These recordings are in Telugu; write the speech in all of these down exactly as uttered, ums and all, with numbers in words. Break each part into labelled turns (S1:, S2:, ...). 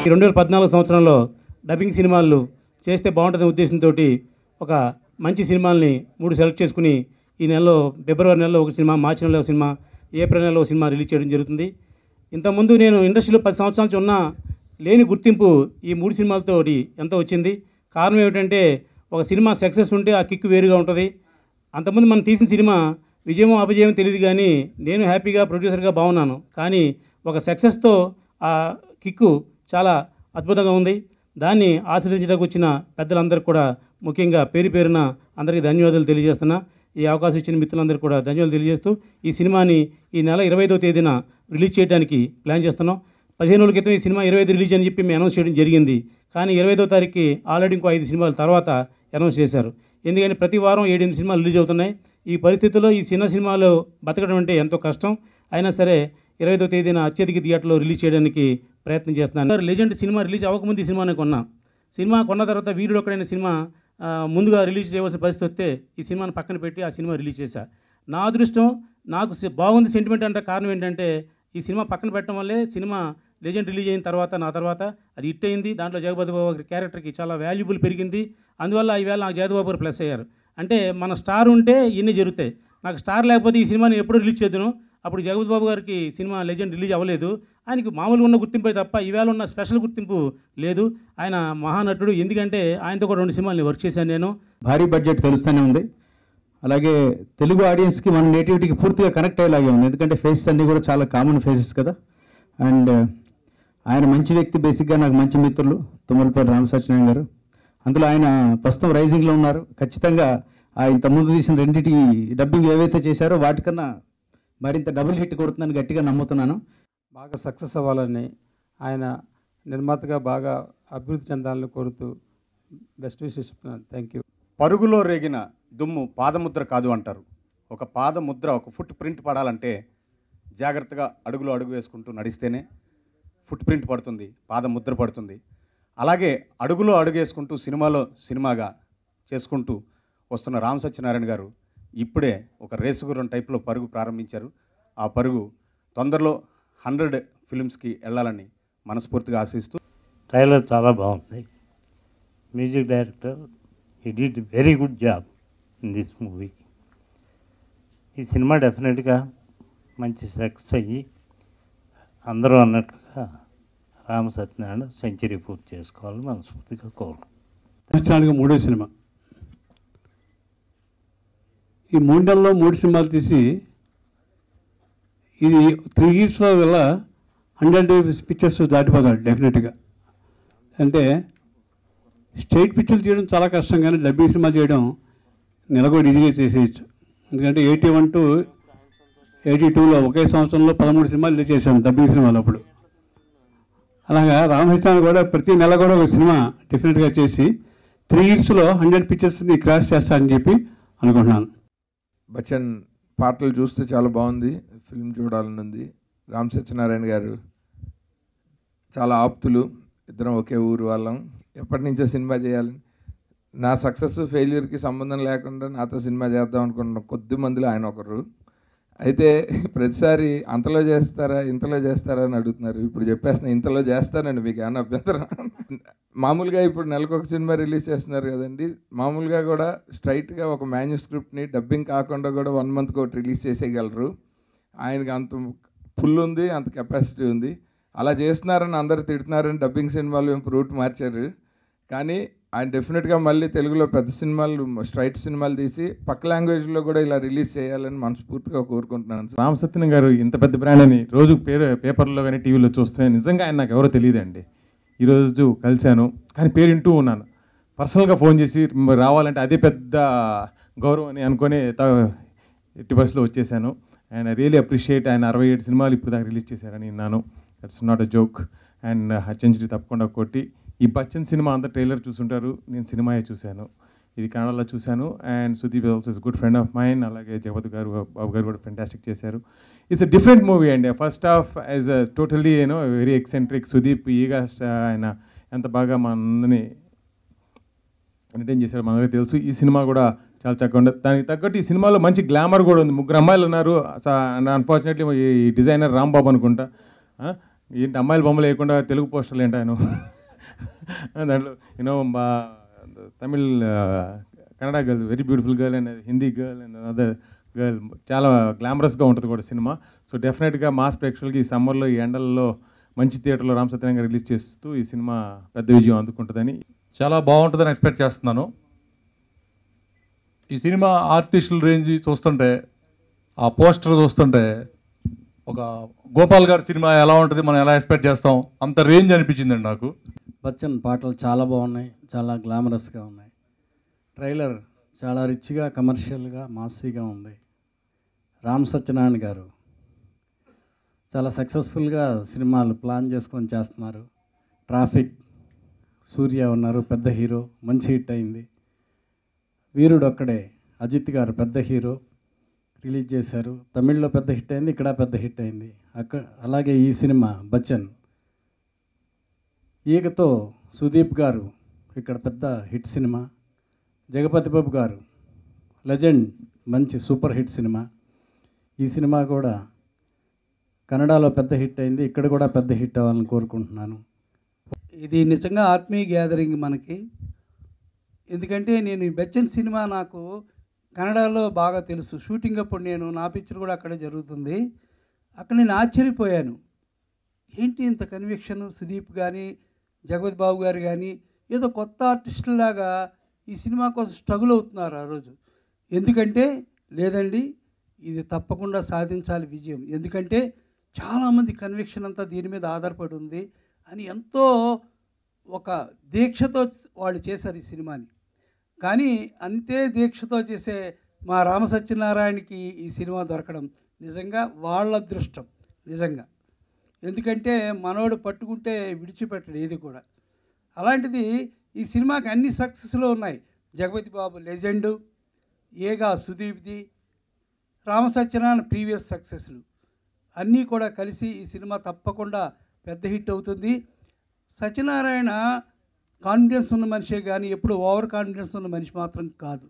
S1: రెండు వేల పద్నాలుగు సంవత్సరంలో డబ్బింగ్ సినిమాలు చేస్తే బాగుంటుందనే ఉద్దేశంతో ఒక మంచి సినిమాల్ని మూడు సెలెక్ట్ చేసుకుని ఈ నెలలో ఫిబ్రవరి నెలలో ఒక సినిమా, మార్చి నెలలో ఒక సినిమా, ఏప్రిల్ నెలలో ఒక సినిమా రిలీజ్ చేయడం జరుగుతుంది. ఇంతకుముందు నేను ఇండస్ట్రీలో పది సంవత్సరాల నుంచి ఉన్నా లేని గుర్తింపు ఈ మూడు సినిమాలతో ఎంతో వచ్చింది. కారణం ఏమిటంటే ఒక సినిమా సక్సెస్ ఉంటే ఆ కిక్ వేరుగా ఉంటుంది. అంతకుముందు మనం తీసిన సినిమా విజయమో అపజయం తెలియదు, కానీ నేను హ్యాపీగా ప్రొడ్యూసర్గా బాగున్నాను. కానీ ఒక సక్సెస్తో ఆ కిక్కు చాలా అద్భుతంగా ఉంది. దాన్ని ఆశీర్వదించడానికి వచ్చిన పెద్దలందరికీ కూడా ముఖ్యంగా పేరు పేరున అందరికీ ధన్యవాదాలు తెలియజేస్తున్నా. ఈ అవకాశం ఇచ్చిన మిత్రులందరికీ కూడా ధన్యవాదాలు తెలియజేస్తూ ఈ సినిమాని ఈ నెల ఇరవై ఐదో తేదీన రిలీజ్ చేయడానికి ప్లాన్ చేస్తున్నాం. పదిహేను రోజుల క్రితం ఈ సినిమా ఇరవై ఐదు రిలీజ్ అని చెప్పి మేము అనౌన్స్ చేయడం జరిగింది. కానీ ఇరవై ఐదో తారీఖుకి ఆల్రెడీ ఇంకో ఐదు సినిమాల తర్వాత అనౌన్స్ చేశారు. ఎందుకంటే ప్రతి వారం ఏడెనిమిది సినిమాలు రిలీజ్ అవుతున్నాయి. ఈ పరిస్థితుల్లో ఈ చిన్న సినిమాలు బతకడం అంటే ఎంతో కష్టం. అయినా సరే ఇరవై ఐదో తేదీన అత్యధిక థియేటర్లో రిలీజ్ చేయడానికి ప్రయత్నం చేస్తున్నాను. లెజెండ్ సినిమా రిలీజ్ అవ్వకముందు ఈ సినిమాని కొన్నా. సినిమా కొన్న తర్వాత వీరుడు ఒకడైన సినిమా ముందుగా రిలీజ్ చేయవలసిన పరిస్థితి వస్తే ఈ సినిమాని పక్కన పెట్టి ఆ సినిమా రిలీజ్ చేశా. నా అదృష్టం, నాకు బాగుంది సెంటిమెంట్ అంటే కారణం ఏంటంటే ఈ సినిమా పక్కన పెట్టడం వల్లే సినిమా లెజెండ్ రిలీజ్ అయిన తర్వాత నా తర్వాత అది హిట్ అయింది. దాంట్లో జగపతి బాబు గారి క్యారెక్టర్కి చాలా వాల్యుబుల్ పెరిగింది. అందువల్ల ఈవేళ నాకు జగపతి బాబు గారు ప్లస్ అయ్యారు. అంటే మన స్టార్ ఉంటే ఇన్ని జరుగుతాయి. నాకు స్టార్ లేకపోతే ఈ సినిమాని ఎప్పుడు రిలీజ్ చేద్దాను. అప్పుడు జగపతి బాబు గారికి సినిమా లెజెండ్ రిలీజ్ అవ్వలేదు. ఆయనకి మామూలుగా ఉన్న గుర్తింపే తప్ప ఈవేళ ఉన్న స్పెషల్ గుర్తింపు లేదు. ఆయన మహానటుడు. ఎందుకంటే ఆయనతో కూడా రెండు సినిమాలు వర్క్ చేశాను నేను.
S2: భారీ బడ్జెట్ తెలుస్తూనే ఉంది. అలాగే తెలుగు ఆడియన్స్కి మన నేటివిటీకి పూర్తిగా కనెక్ట్ అయ్యేలాగే ఉంది. ఎందుకంటే ఫేసెస్ అన్నీ కూడా చాలా కామన్ ఫేసెస్ కదా. అండ్ ఆయన మంచి వ్యక్తి. బేసిక్గా నాకు మంచి మిత్రులు తుమ్మలపల్లి రామసత్యనారాయణ గారు. అందులో ఆయన ప్రస్తుతం రైజింగ్లో ఉన్నారు. ఖచ్చితంగా ఇంత ముందు తీసిన రెండింటి డబ్బింగ్ ఏవైతే చేశారో వాటికన్నా మరింత డబుల్ హిట్ కొడుతుందని గట్టిగా నమ్ముతున్నాను.
S3: బాగా సక్సెస్ అవ్వాలని, ఆయన నిర్మాతగా బాగా అభివృద్ధి చెందాలని కోరుతూ బెస్ట్ విషెస్ చెప్తున్నాను. Thank you.
S4: పరుగులో రేగిన దుమ్ము పాదముద్ర కాదు అంటారు. ఒక పాదముద్ర, ఒక ఫుట్ ప్రింట్ పడాలంటే జాగ్రత్తగా అడుగులో అడుగు వేసుకుంటూ నడిస్తేనే ఫుట్ ప్రింట్ పడుతుంది, పాదముద్ర పడుతుంది. అలాగే అడుగులో అడుగు వేసుకుంటూ సినిమాలో సినిమాగా చేసుకుంటూ వస్తున్న రామ్ సత్యనారాయణ గారు ఇప్పుడే ఒక రేసుగుర్రం టైప్లో పరుగు ప్రారంభించారు. ఆ పరుగు తొందరలో హండ్రెడ్ ఫిల్మ్స్కి వెళ్ళాలని మనస్ఫూర్తిగా ఆశిస్తూ.
S5: ట్రైలర్ చాలా బాగుంది. Music director he did very good job in this movie. ఈ సినిమా డెఫినెట్గా మంచి సక్సెస్ అయ్యి అందరూ అన్నట్లుగా రామ సత్యనారాయణ సెంచరీ పూర్తి చేసుకోవాలని మనస్ఫూర్తిగా కోరుకుంటున్నాను.
S3: మూడో సినిమా. ఈ మూడు నెలల్లో మూడు సినిమాలు తీసి ఇది త్రీ ఇయర్స్లో వల్ల హండ్రెడ్ పిక్చర్స్ దాటిపోతాడు డెఫినెట్గా. అంటే స్టేట్ పిక్చర్లు చేయడం చాలా కష్టం, కానీ డబ్బింగ్ సినిమా చేయడం నెలకొక ఈజీగా చేసేయచ్చు. ఎందుకంటే ఎయిటీ వన్ టు ఎయిటీ టూలో ఒకే సంవత్సరంలో పదమూడు సినిమాలు రిలీజ్ చేశాను డబ్బింగ్ సినిమాలు అప్పుడు. అలాగా రామకృష్ణ కూడా ప్రతి నెల కూడా ఒక సినిమా డెఫినెట్గా చేసి త్రీ ఇయర్స్లో హండ్రెడ్ పిక్చర్స్ని క్రాస్ చేస్తానని చెప్పి అనుకుంటున్నాను.
S6: బచ్చన్ పాటలు చూస్తే చాలా బాగుంది. ఫిల్మ్ చూడాలని ఉంది. రామ్ సత్యనారాయణ గారు చాలా ఆప్తులు. ఇద్దరం ఒకే ఊరు వాళ్ళం. ఎప్పటి నుంచో సినిమా చేయాలని, నా సక్సెస్ ఫెయిల్యూర్కి సంబంధం లేకుండా నాతో సినిమా చేద్దాం అనుకున్న కొద్ది మందిలో ఆయన ఒకరు. అయితే ప్రతిసారి అంతలో చేస్తారా ఇంతలో చేస్తారా అని అడుగుతున్నారు. ఇప్పుడు చెప్పేస్తున్నా, ఇంతలో చేస్తానండి, మీకు ఏమన్నా అభ్యంతరం? మామూలుగా ఇప్పుడు నెలకు ఒక సినిమా రిలీజ్ చేస్తున్నారు కదండి. మామూలుగా కూడా స్ట్రైట్గా ఒక మాన్యుస్క్రిప్ట్ని డబ్బింగ్ కాకుండా కూడా వన్ మంత్కి ఒకటి రిలీజ్ చేసేయగలరు. ఆయనకి అంత ఫుల్ ఉంది, అంత కెపాసిటీ ఉంది. అలా చేస్తున్నారని అందరు తిడుతున్నారని డబ్బింగ్ సినిమాలు ఏం రూట్ మార్చారు. కానీ ఆయన డెఫినెట్గా మళ్ళీ తెలుగులో పెద్ద సినిమాలు, స్ట్రైట్ సినిమాలు తీసి పక్క లాంగ్వేజ్లో కూడా ఇలా రిలీజ్ చేయాలని మనస్ఫూర్తిగా కోరుకుంటున్నాను.
S7: రామ్ సత్యనారాయణ గారు ఇంత పెద్ద బ్రాండ్ అని రోజు పేరు పేపర్లో కానీ టీవీలో చూస్తున్నాను. నిజంగా ఆయన నాకు ఎవరో తెలియదండి. ఈరోజు కలిశాను, కానీ పేరు వింటూ ఉన్నాను. పర్సనల్గా ఫోన్ చేసి రావాలంటే అదే పెద్ద గౌరవం అని అనుకుని ఎట్టి బస్సులో వచ్చేసాను. And I really appreciate. ఆయన అరవై ఏడు సినిమాలు ఇప్పుడు దాకా రిలీజ్ చేశారని విన్నాను. That's not a joke. And century తప్పకుండా కొట్టి. ఈ బచ్చన్ సినిమా అంతా ట్రైలర్ చూసుంటారు, నేను సినిమాయే చూశాను. ఇది కన్నడలో చూశాను. And Sudeep also is good friend of mine. అలాగే జగపతి గారు, బాబు గారు కూడా ఫెంటాస్టిక్ చేశారు. ఇట్స్ అ డిఫరెంట్ మూవీ అండి. First half as a totally you know very eccentric. Sudeep Eega ఆయన ఎంత బాగా మనందరినీ ఎంటర్టైన్ చేశారు మనకు తెలుసు. ఈ సినిమా కూడా చాలా చక్కగా ఉండదు. దానికి తగ్గట్టు ఈ సినిమాలో మంచి గ్లామర్ కూడా ఉంది. ముగ్గురు అమ్మాయిలు ఉన్నారు. అన్ఫార్చునేట్లీ ఈ డిజైనర్ రాంబాబు అనుకుంటా. ఏంటి అమ్మాయిల బొమ్మలు వేయకుండా తెలుగు పోస్టర్లు ఏంటి ఆయన దాంట్లో యూనో మా Tamil Kannada girl very beautiful girl and Hindi girl and other girl చాలా గ్లామరస్గా ఉంటుంది కూడా సినిమా. సో డెఫినెట్గా మాస్ ప్రేక్షకులకి ఈ సమ్మర్లో ఈ ఎండల్లో మంచి థియేటర్లో రామ్ సత్యనారాయణ రిలీజ్ చేస్తూ ఈ సినిమా పెద్ద విజయం అందుకుంటుందని
S8: చాలా బాగుంటుందని ఎక్స్పెక్ట్ చేస్తున్నాను. ఈ సినిమా ఆర్టిస్టుల రేంజ్ చూస్తుంటే, ఆ పోస్టర్ చూస్తుంటే ఒక గోపాల్ గారి సినిమా ఎలా ఉంటుంది మనం ఎలా ఎక్స్పెక్ట్ చేస్తాం అంత రేంజ్ అనిపించిందండి నాకు.
S9: బచ్చన్ పాటలు చాలా బాగున్నాయి, చాలా గ్లామరస్గా ఉన్నాయి. ట్రైలర్ చాలా రిచ్గా కమర్షియల్గా మాసీగా ఉంది. రామ్ సత్యనారాయణ గారు చాలా సక్సెస్ఫుల్గా సినిమాలు ప్లాన్ చేసుకొని చేస్తున్నారు. ట్రాఫిక్, సూర్య ఉన్నారు పెద్ద హీరో, మంచి హిట్ అయింది. వీరుడు ఒక్కడే అజిత్ గారు పెద్ద హీరో రిలీజ్ చేశారు. తమిళ్లో పెద్ద హిట్ అయింది, ఇక్కడ పెద్ద హిట్ అయింది. అక్కడ అలాగే ఈ సినిమా బచ్చన్ ఈగతో సుదీప్ గారు ఇక్కడ పెద్ద హిట్ సినిమా. జగపతి బాబు గారు లెజెండ్, మంచి సూపర్ హిట్ సినిమా. ఈ సినిమా కూడా కన్నడలో పెద్ద హిట్ అయింది, ఇక్కడ కూడా పెద్ద హిట్ అవ్వాలని కోరుకుంటున్నాను.
S10: ఇది నిజంగా ఆత్మీయ గ్యాదరింగ్ మనకి. ఎందుకంటే నేను ఈ బచ్చన్ సినిమా నాకు కన్నడలో బాగా తెలుసు. షూటింగ్ అప్పుడు నేను నా పిక్చర్ కూడా అక్కడే జరుగుతుంది. అక్కడ నేను ఆశ్చర్యపోయాను, ఏంటి ఇంత కన్విక్షన్. సుదీప్ కానీ జగపతి బాబు గారు కానీ ఏదో కొత్త ఆర్టిస్టులాగా ఈ సినిమా కోసం స్ట్రగుల్ అవుతున్నారు ఆ రోజు. ఎందుకంటే లేదండి ఇది తప్పకుండా సాధించాలి విజయం, ఎందుకంటే చాలామంది కన్విక్షన్ అంతా దీని మీద ఆధారపడి ఉంది అని ఎంతో ఒక దీక్షతో వాళ్ళు చేశారు ఈ సినిమాని. కానీ అంతే దీక్షతో చేసే మా రామ సత్యనారాయణకి ఈ సినిమా దొరకడం నిజంగా వాళ్ళ అదృష్టం నిజంగా. ఎందుకంటే మనోడు పట్టుకుంటే విడిచిపెట్టడు ఏది కూడా. అలాంటిది ఈ సినిమాకి అన్ని సక్సెస్లో ఉన్నాయి. జగపతి బాబు లెజెండు, ఏగా సుదీప్ది, రామ సత్యనారాయణ ప్రీవియస్ సక్సెస్లు అన్నీ కూడా కలిసి ఈ సినిమా తప్పకుండా పెద్ద హిట్ అవుతుంది. సత్యనారాయణ కాన్ఫిడెన్స్ ఉన్న మనిషే కానీ ఎప్పుడు ఓవర్ కాన్ఫిడెన్స్ ఉన్న మనిషి మాత్రం కాదు.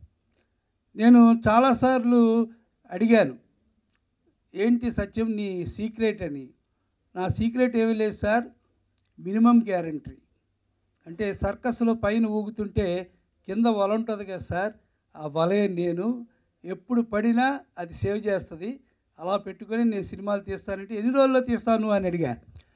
S10: నేను చాలాసార్లు అడిగాను, ఏంటి సత్యం నీ సీక్రెట్ అని. నా సీక్రెట్ ఏమీ లేదు సార్, మినిమం గ్యారంటీ. అంటే సర్కస్లో పైన ఊగుతుంటే కింద వల ఉంటుంది కదా సార్, ఆ వలే నేను ఎప్పుడు పడినా అది సేవ్ చేస్తుంది. అలా పెట్టుకొని నేను సినిమాలు తీస్తానంటే ఎన్ని రోజుల్లో తీస్తాను అని అడిగా.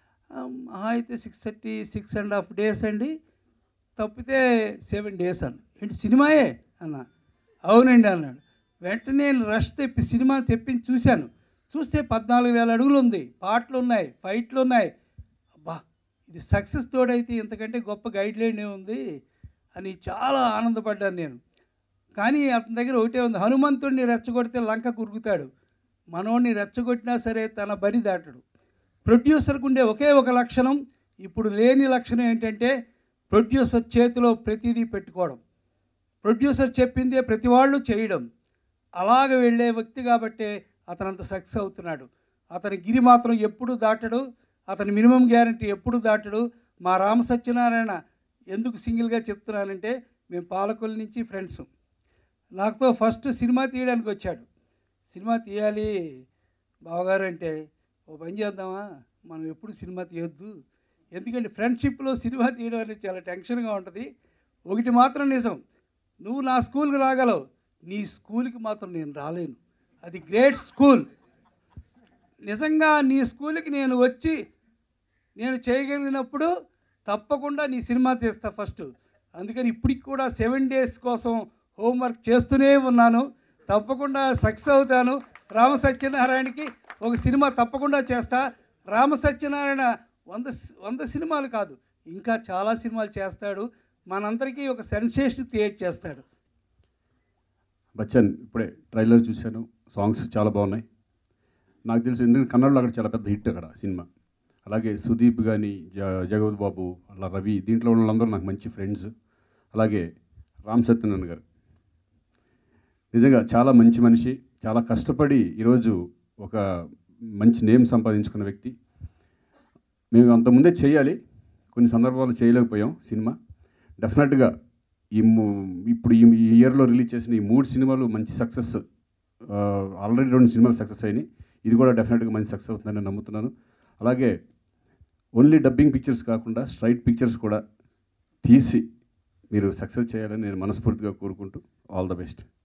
S10: అయితే six thirty six and half days అండి, తప్పితే సెవెన్ డేస్ అన్న. ఏంటి సినిమాయే అన్న. అవునండి అన్నాడు. వెంటనే నేను రష్ తెప్పి సినిమా తెప్పించి చూశాను. చూస్తే పద్నాలుగు వేల అడుగులు ఉంది, పాటలు ఉన్నాయి, ఫైట్లు ఉన్నాయి. అబ్బా ఇది సక్సెస్ తోడైతే ఇంతకంటే గొప్ప గైడ్ లైన్ ఉంది అని చాలా ఆనందపడ్డాను నేను. కానీ అతని దగ్గర ఒకటే ఉంది, హనుమంతుడిని రెచ్చగొడితే లంక కురుకుతాడు, మనోడిని రెచ్చగొట్టినా సరే తన బరి దాటడు. ప్రొడ్యూసర్కు ఉండే ఒకే ఒక లక్షణం, ఇప్పుడు లేని లక్షణం ఏంటంటే ప్రొడ్యూసర్ చేతిలో ప్రతిదీ పెట్టుకోవడం, ప్రొడ్యూసర్ చెప్పిందే ప్రతి వాళ్ళు చేయడం. అలాగ వెళ్ళే వ్యక్తి కాబట్టే అతను అంత సక్సెస్ అవుతున్నాడు. అతని గిరి మాత్రం ఎప్పుడు దాటడు, అతని మినిమం గ్యారంటీ ఎప్పుడు దాటడు. మా రామ సత్యనారాయణ ఎందుకు సింగిల్గా చెప్తున్నానంటే మేము పాలకొల్లు నుంచి ఫ్రెండ్స్. నాతో ఫస్ట్ సినిమా తీయడానికి వచ్చాడు. సినిమా తీయాలి బావగారు అంటే, ఓ పని చేద్దామా, మనం ఎప్పుడు సినిమా తీయొద్దు, ఎందుకంటే ఫ్రెండ్షిప్లో సినిమా తీయడం అనేది చాలా టెన్షన్గా ఉంటుంది. ఒకటి మాత్రం నిజం, నువ్వు నా స్కూల్కి రాగలవు, నీ స్కూల్కి మాత్రం నేను రాలేను, అది గ్రేట్ స్కూల్. నిజంగా నీ స్కూల్కి నేను వచ్చి నేను చేయగలిగినప్పుడు తప్పకుండా నీ సినిమా తీస్తా ఫస్ట్. అందుకని ఇప్పటికి కూడా సెవెన్ డేస్ కోసం హోంవర్క్ చేస్తూనే ఉన్నాను. తప్పకుండా సక్సెస్ అవుతాను. రామ సత్యనారాయణకి ఒక సినిమా తప్పకుండా చేస్తా. రామ సత్యనారాయణ వంద వంద సినిమాలు కాదు, ఇంకా చాలా సినిమాలు చేస్తాడు. మనందరికీ ఒక సెన్సేషన్ క్రియేట్ చేస్తాడు.
S11: బచ్చన్ ఇప్పుడే ట్రైలర్ చూశాను, సాంగ్స్ చాలా బాగున్నాయి. నాకు తెలిసి ఎందుకంటే కన్నడలో అక్కడ చాలా పెద్ద హిట్ అక్కడ సినిమా. అలాగే సుదీప్ కానీ జ జగపతి బాబు అలా రవి, దీంట్లో ఉన్న వాళ్ళందరూ నాకు మంచి ఫ్రెండ్స్. అలాగే రామ్ సత్యనారాయణ గారు నిజంగా చాలా మంచి మనిషి, చాలా కష్టపడి ఈరోజు ఒక మంచి నేమ్ సంపాదించుకున్న వ్యక్తి. మేము అంతకుముందే చేయాలి, కొన్ని సందర్భాలు చేయలేకపోయాం సినిమా. డెఫినెట్గా ఈ ఇప్పుడు ఈ ఇయర్లో రిలీజ్ చేసిన ఈ మూడు సినిమాలు మంచి సక్సెస్. ఆల్రెడీ రెండు సినిమాలు సక్సెస్ అయినాయి, ఇది కూడా డెఫినెట్గా మంచి సక్సెస్ అవుతుందని నమ్ముతున్నాను. అలాగే ఓన్లీ డబ్బింగ్ పిక్చర్స్ కాకుండా స్ట్రైట్ పిక్చర్స్ కూడా తీసి మీరు సక్సెస్ చేయాలని నేను మనస్ఫూర్తిగా కోరుకుంటూ ఆల్ ద బెస్ట్.